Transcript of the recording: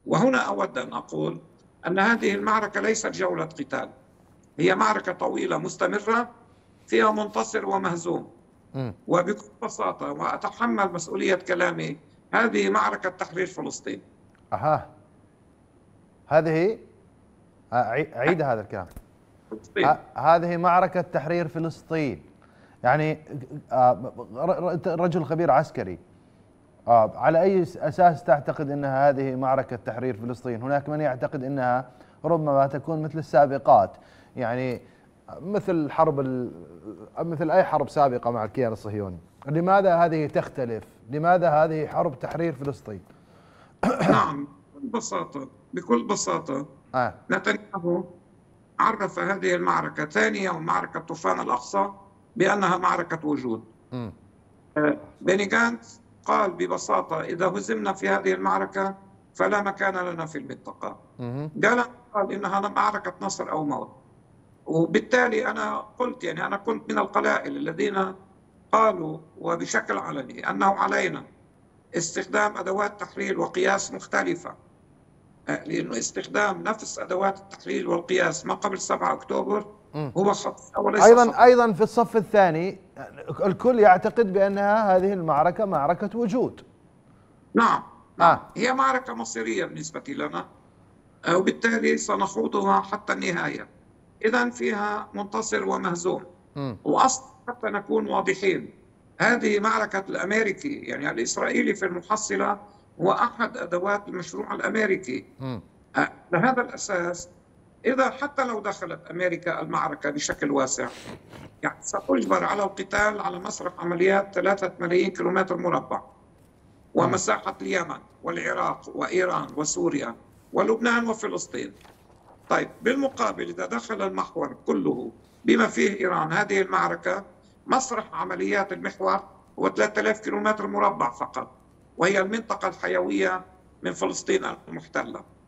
وهنا أود أن أقول أن هذه المعركة ليست جولة قتال، هي معركة طويلة مستمرة فيها منتصر ومهزوم. وبكل بساطة وأتحمل مسؤولية كلامي، هذه معركة تحرير فلسطين. هذه عيد هذا الكلام. هذه معركة تحرير فلسطين. يعني رجل خبير عسكري، على أي أساس تعتقد أنها هذه معركة تحرير فلسطين؟ هناك من يعتقد أنها ربما تكون مثل السابقات، يعني مثل أي حرب سابقة مع الكيان الصهيوني. لماذا هذه تختلف؟ لماذا هذه حرب تحرير فلسطين؟ نعم، بكل بساطة نتنياهو عرف هذه المعركة ثانية ومعركة طوفان الأقصى بأنها معركة وجود. بني جانتس قال ببساطة إذا هزمنا في هذه المعركة فلا مكان لنا في المنطقة. قال إنها معركة نصر أو موت. وبالتالي أنا قلت، يعني أنا كنت من القلائل الذين قالوا وبشكل علني أنه علينا استخدام أدوات تحليل وقياس مختلفة، لأنه استخدام نفس أدوات التحليل والقياس ما قبل 7 أكتوبر هو خطأ وليس أيضا في الصف الثاني الكل يعتقد بأنها هذه المعركة معركة وجود. نعم. هي معركة مصيرية بالنسبة لنا، وبالتالي سنخوضها حتى النهاية. إذن فيها منتصر ومهزوم. وأصلا حتى نكون واضحين، هذه معركة الأمريكي، يعني الإسرائيلي في المحصلة هو أحد أدوات المشروع الأمريكي. لهذا الأساس إذا حتى لو دخلت أمريكا المعركة بشكل واسع، يعني ستجبر على القتال على مسرح عمليات 3 ملايين كيلومتر مربع، ومساحة اليمن والعراق وإيران وسوريا ولبنان وفلسطين. طيب بالمقابل إذا دخل المحور كله بما فيه إيران هذه المعركة، مسرح عمليات المحور هو 3000 كيلومتر مربع فقط، وهي المنطقة الحيوية من فلسطين المحتلة.